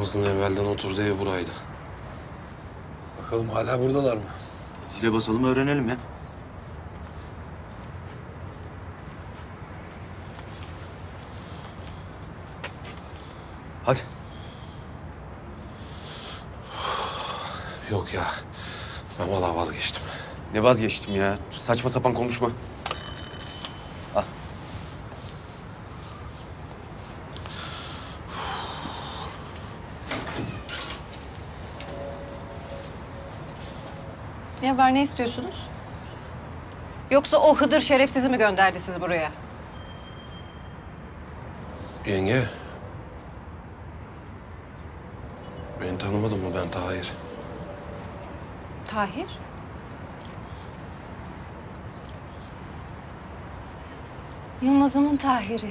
Yılmaz'ın evvelden oturduğu ev buraydı. Bakalım hala buradalar mı? Zile basalım öğrenelim ya. Hadi. Yok ya. Ben vallahi vazgeçtim. Ne vazgeçtim ya? Saçma sapan konuşma. Al. Ne var, ne istiyorsunuz? Yoksa o Hıdır şerefsizi mi gönderdi sizi buraya? Yenge. Beni tanımadın mı? Ben Tahir. Tahir? Yılmaz'ımın Tahir'i.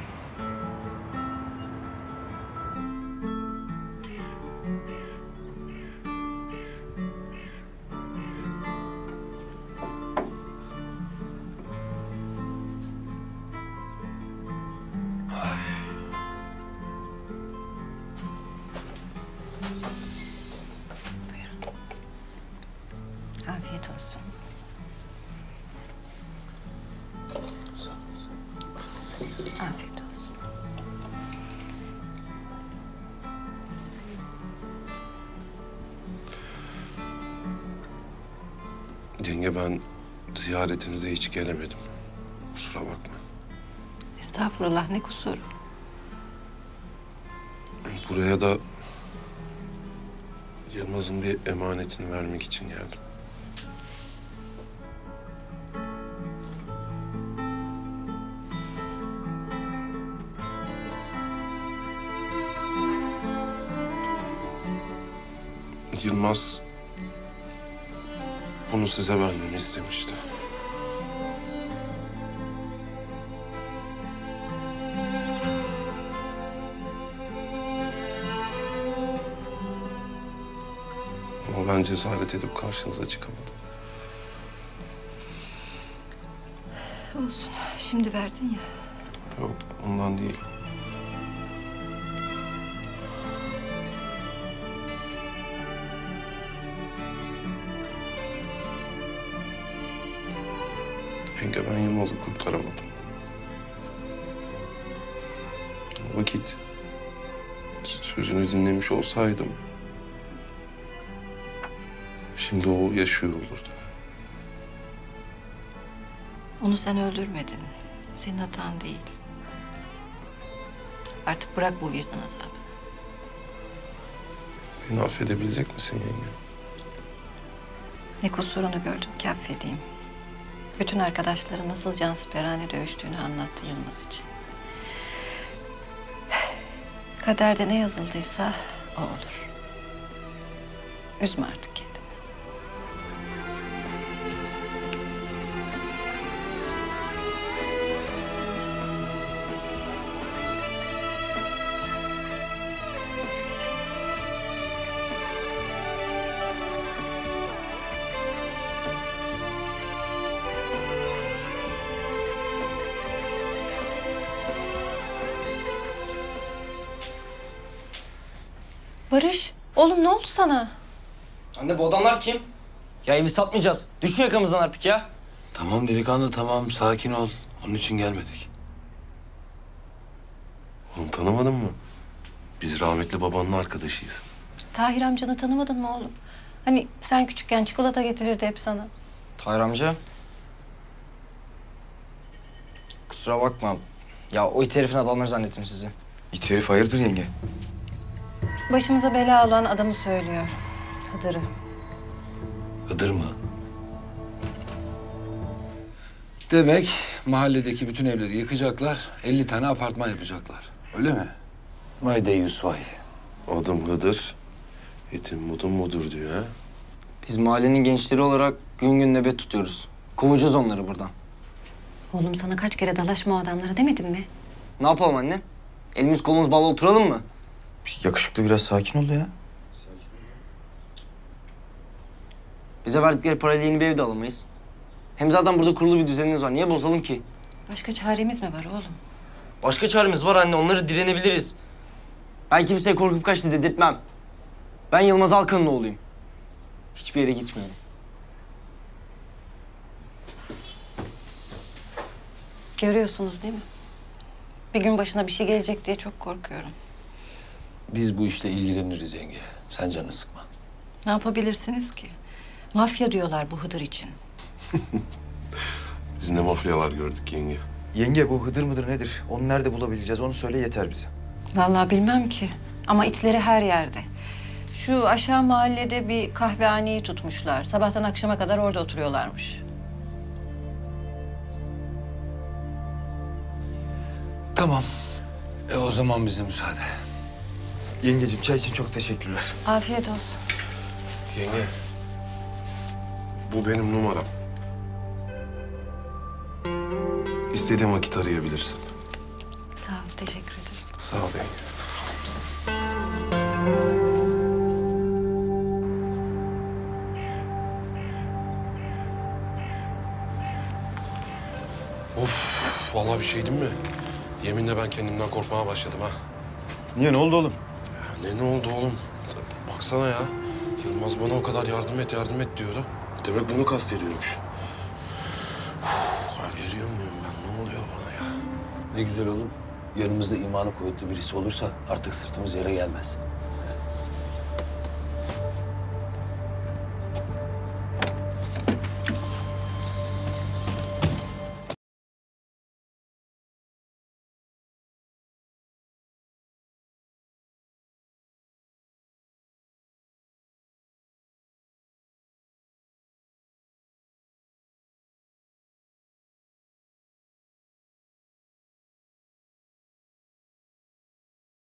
Afiyet olsun. Afiyet olsun. Yenge ben ziyaretinize hiç gelemedim. Kusura bakma. Estağfurullah, ne kusuru? Buraya da Yılmaz'ın bir emanetini vermek için geldim. Yılmaz bunu size vermemi istemişti. Ama ben cesaret edip karşınıza çıkamadım. Olsun, şimdi verdin ya. Yok, ondan değil. Yenge ben Yılmaz'ı kurtaramadım. O vakit sözünü dinlemiş olsaydım şimdi o yaşıyor olurdu. Onu sen öldürmedin. Senin hatan değil. Artık bırak bu vicdan azabını. Beni affedebilecek misin yenge? Ne kusurunu gördüm ki affedeyim. Bütün arkadaşları nasıl cansiperane dövüştüğünü anlattı Yılmaz için. Kaderde ne yazıldıysa o olur. Üzme artık kendini. Barış, oğlum ne oldu sana? Anne bu adamlar kim? Ya evi satmayacağız. Düşün yakamızdan artık ya. Tamam delikanlı tamam sakin ol. Onun için gelmedik. Oğlum tanımadın mı? Biz rahmetli babanın arkadaşıyız. Tahir amcanı tanımadın mı oğlum? Hani sen küçükken çikolata getirirdi hep sana. Tahir amca. Kusura bakma. Ya o it herifin adamları zannettim sizi. İt herif hayırdır yenge? Başımıza bela olan adamı söylüyor. Hıdır'ı. Hıdır mı? Demek mahalledeki bütün evleri yıkacaklar, 50 tane apartman yapacaklar. Öyle mi? Vay deyyus vay. Adım Hıdır. Etim mudum mudur diyor ha. Biz mahallenin gençleri olarak gün gün nöbet tutuyoruz. Kovacağız onları buradan. Oğlum sana kaç kere dalaşma o adamlara demedim mi? Ne yapalım anne? Elimiz kolumuz bağlı oturalım mı? Yakışıklı biraz sakin ol ya. Bize verdikleri parayla yeni bir ev de alamayız. Hem zaten burada kurulu bir düzenimiz var. Niye bozalım ki? Başka çaremiz mi var oğlum? Başka çaremiz var anne. Onları direnebiliriz. Ben kimseye korkup kaçtı dedirtmem. Ben Yılmaz Alkan'ın oğluyum. Hiçbir yere gitmiyorum. Görüyorsunuz değil mi? Bir gün başına bir şey gelecek diye çok korkuyorum. Biz bu işle ilgileniriz yenge. Sen canını sıkma. Ne yapabilirsiniz ki? Mafya diyorlar bu Hıdır için. Biz ne mafyalar gördük yenge. Yenge bu Hıdır mıdır nedir? Onu nerede bulabileceğiz? Onu söyle yeter bize. Vallahi bilmem ki. Ama itleri her yerde. Şu aşağı mahallede bir kahvehaneyi tutmuşlar. Sabahtan akşama kadar orada oturuyorlarmış. Tamam. O zaman bize müsaade. Yengeciğim çay için çok teşekkürler. Afiyet olsun. Yenge. Bu benim numaram. İstediğin vakit arayabilirsin. Sağ ol, teşekkür ederim. Sağ ol yenge. Of, vallahi bir şey değil mi? Yeminle ben kendimden korkmaya başladım ha. Niye ne oldu oğlum? Ya ne oldu oğlum? Baksana ya. Yılmaz bana o kadar yardım et diyordu. Demek bunu kastediyormuş. Eriyor muyum ben? Ne oluyor bana ya? Ne güzel oğlum. Yanımızda imanı kuvvetli birisi olursa artık sırtımız yere gelmez.